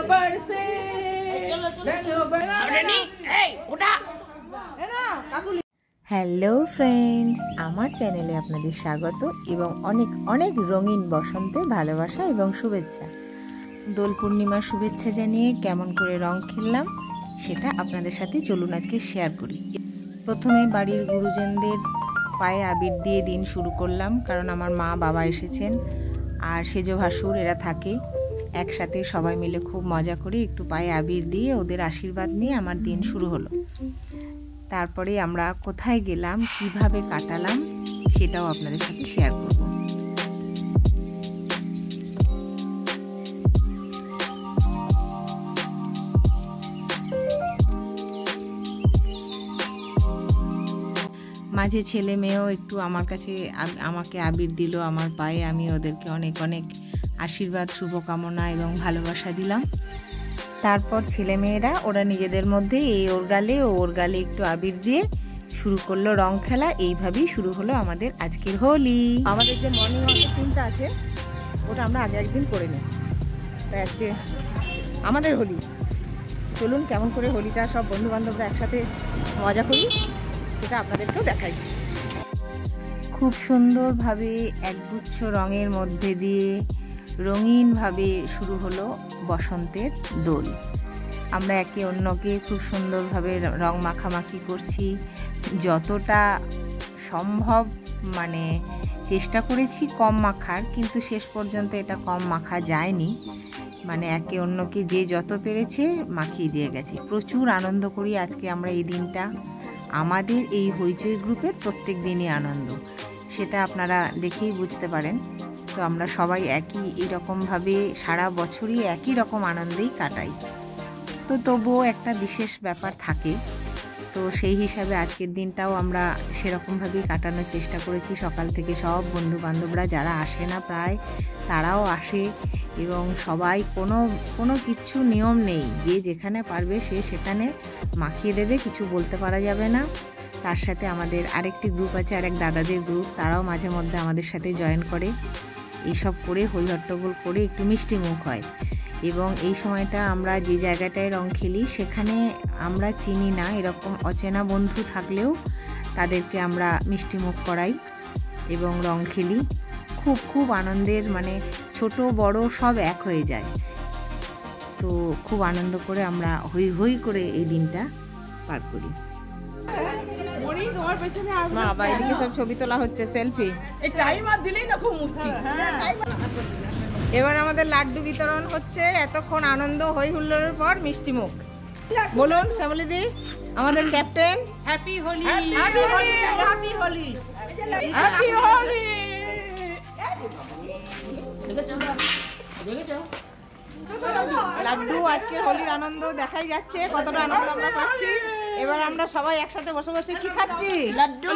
बरसे hello friends, আমার চ্যানেলে আপনাদের স্বাগত এবং অনেক অনেক রঙিন বসন্তে ভালোবাসা এবং শুভেচ্ছা। দোল পূর্ণিমার শুভেচ্ছা জানিয়ে কেমন করে রং খেললাম সেটা আপনাদের সাথে চলুন আজকে শেয়ার করি। প্রথমে বাড়ির গুরুজনদের পায়ে আবির দিয়ে দিন শুরু করলাম, কারণ আমার মা বাবা এসেছেন আর সেজ ভাসুর এরা থাকে একসাথে, সবাই মিলে খুব মজা করে একটু পায়ে আবির দিয়ে ওদের আশীর্বাদ নিয়ে আমার দিন শুরু হলো। তারপরে আমরা কোথায় গেলাম, কিভাবে কাটালাম সেটাও আপনাদের সাথে শেয়ার করব। মাঝে ছেলে মেয়েও একটু আমার কাছে আমাকে আবির দিল আমার পায়ে, আমি ওদেরকে অনেক অনেক আশীর্বাদ, শুভকামনা এবং ভালোবাসা দিলাম। তারপর ছেলেমেয়েরা ওরা নিজেদের মধ্যে এই ওর গালে ও ওর গালে একটু আবির দিয়ে শুরু করলো রং খেলা। এইভাবেই শুরু হলো আমাদের আজকের হোলি। আমাদের যে মর্নিং ওয়াকের টিমটা আছে ওটা আমরা আগে একদিন করে নিই, তাই আজকে আমাদের হোলি। চলুন কেমন করে হোলিটা সব বন্ধু বান্ধবরা একসাথে মজা করি সেটা আপনাদেরকেও দেখাই। খুব সুন্দরভাবে একগুচ্ছ রঙের মধ্যে দিয়ে রঙিনভাবে শুরু হলো বসন্তের দোল। আমরা একে অন্যকে খুব সুন্দরভাবে রং মাখামাখি করছি, যতটা সম্ভব মানে চেষ্টা করেছি কম মাখার, কিন্তু শেষ পর্যন্ত এটা কম মাখা যায়নি। মানে একে অন্যকে যে যত পেরেছে মাখিয়ে দিয়ে গেছি। প্রচুর আনন্দ করি আজকে আমরা এই দিনটা। আমাদের এই হইচই গ্রুপের প্রত্যেক দিনই আনন্দ, সেটা আপনারা দেখেই বুঝতে পারেন। তো আমরা সবাই এইরকমভাবে সারা বছরই একই রকম আনন্দেই কাটাই। তো তবুও একটা বিশেষ ব্যাপার থাকে, তো সেই হিসাবে আজকের দিনটাও আমরা সেরকমভাবেই কাটানোর চেষ্টা করেছি। সকাল থেকে সব বন্ধু বান্ধবরা যারা আসে না প্রায় তারাও আসে, এবং সবাই কোনো কিছু নিয়ম নেই, যে যেখানে পারবে সে সেখানে মাখিয়ে দেবে, কিছু বলতে পারা যাবে না। তার সাথে আমাদের আরেকটি গ্রুপ আছে, আরেক দাদাদের গ্রুপ, তারাও মাঝে মধ্যে আমাদের সাথে জয়েন করে। এইসব করে হই হট্টগোল করে একটু মিষ্টি মুখ হয়। এবং এই সময়টা আমরা যে জায়গাটায় রং খেলি সেখানে আমরা চিনি না এরকম অচেনা বন্ধু থাকলেও তাদেরকে আমরা মিষ্টি মুখ করাই এবং রং খেলি। খুব খুব আনন্দের, মানে ছোট বড় সব এক হয়ে যায়। তো খুব আনন্দ করে আমরা হই হই করে এই দিনটা পার করি। বাবা এদিকে সব ছবি তোলা হচ্ছে, সেলফি। এবার আমাদের লাড্ডু বিতরণ হচ্ছে। এতক্ষণ আনন্দ হই হুল্লোড়ের পর মিষ্টি মুখ। বলুন শ্যামলীদি, আমাদের captain, happy Holi, happy Holi, happy Holi, happy Holi. Laddu আজকের হোলির আনন্দ দেখাই যাচ্ছে, কতটা আনন্দ আমরা পাচ্ছি। এবার আমরা সবাই একসাথে বসে বসে কি খাচ্ছি? লাড্ডু।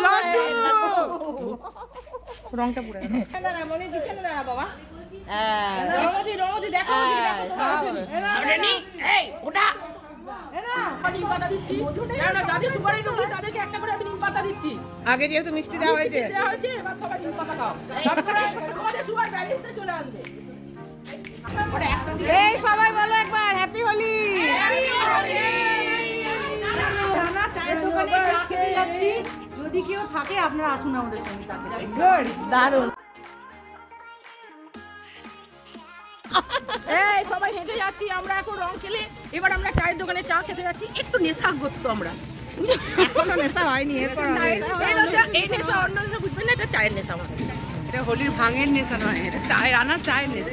রংটা পুরো দাঁড়া, মনে পিছনে দাঁড়া বাবা। আগে যেহেতু মিষ্টি দেওয়া হয়েছে, এই সবাই বলো একবার হ্যাপি হোলি। যদি কেউ থাকে আপনারা আসুন আমাদের সঙ্গে চা খেতে। দারুণ। এই সবাই হেঁটে যাচ্ছি আমরা এখন রং খেলে। এবার আমরা চায়ের দোকানে চা খেতে যাচ্ছি, একটু নেশাগ্রস্ত আমরা। এখনো নেশা হয়নি, এরপর এই নেশা অন্য নেশা বুঝবেন না, এটা চায়ের নেশা আমাদের। এটা হোলির ভাঙের নেশা নয়, এটা চায়ের আনার চায়ের নেশা।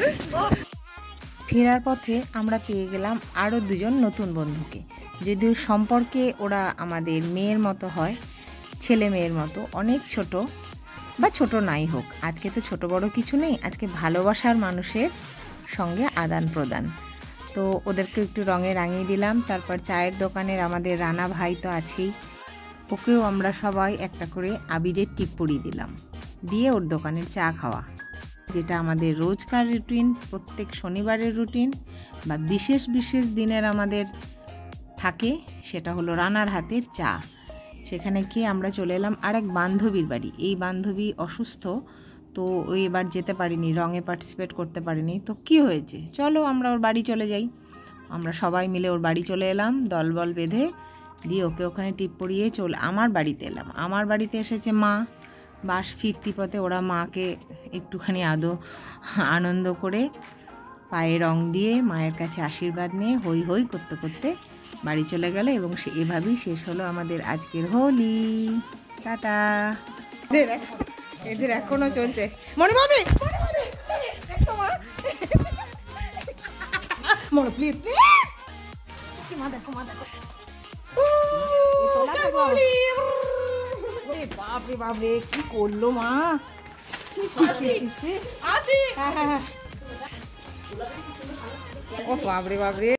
ফেরার পথে আমরা পেয়ে গেলাম আরও দুজন নতুন বন্ধুকে। যদিও সম্পর্কে ওরা আমাদের মেয়ের মতো হয়, ছেলে মেয়ের মতো, অনেক ছোট বা ছোট নাই হোক, আজকে তো ছোট বড় কিছু নেই, আজকে ভালোবাসার মানুষের সঙ্গে আদান প্রদান। তো ওদেরকে একটু রঙে রাঙিয়ে দিলাম। তারপর চায়ের দোকানের আমাদের রানা ভাই তো আছেই, ওকেও আমরা সবাই একটা করে আবিরের টিপ পরিয়ে দিলাম, দিয়ে ওর দোকানের চা খাওয়া, যেটা আমাদের রোজকার রুটিন, প্রত্যেক শনিবারের রুটিন বা বিশেষ বিশেষ দিনের আমাদের থাকে, সেটা হলো রানার হাতের চা। সেখানে গিয়ে আমরা চলে এলাম আরেক বান্ধবীর বাড়ি। এই বান্ধবী অসুস্থ, তো ওই এবার যেতে পারিনি, রঙে পার্টিসিপেট করতে পারিনি। তো কি হয়েছে, চলো আমরা ওর বাড়ি চলে যাই। আমরা সবাই মিলে ওর বাড়ি চলে এলাম দলবল বেঁধে, দিয়ে ওকে ওখানে টিপ পরিয়ে আমার বাড়িতে এলাম। আমার বাড়িতে এসেছে মা। বাস ফিরতি পথে ওরা মাকে একটুখানি আনন্দ করে পায়ে রং দিয়ে মায়ের কাছে আশীর্বাদ নিয়ে হই হই করতে করতে বাড়ি চলে গেল। এবং এভাবেই শেষ হলো আমাদের আজকের হোলি। টাটা। এদের এখনো চলছে। মনে বৌদি মনে প্লিজ মা দেখো মা দেখো। বাপরে বাপরে কি করলো মা। ও বাপরে বাপরে।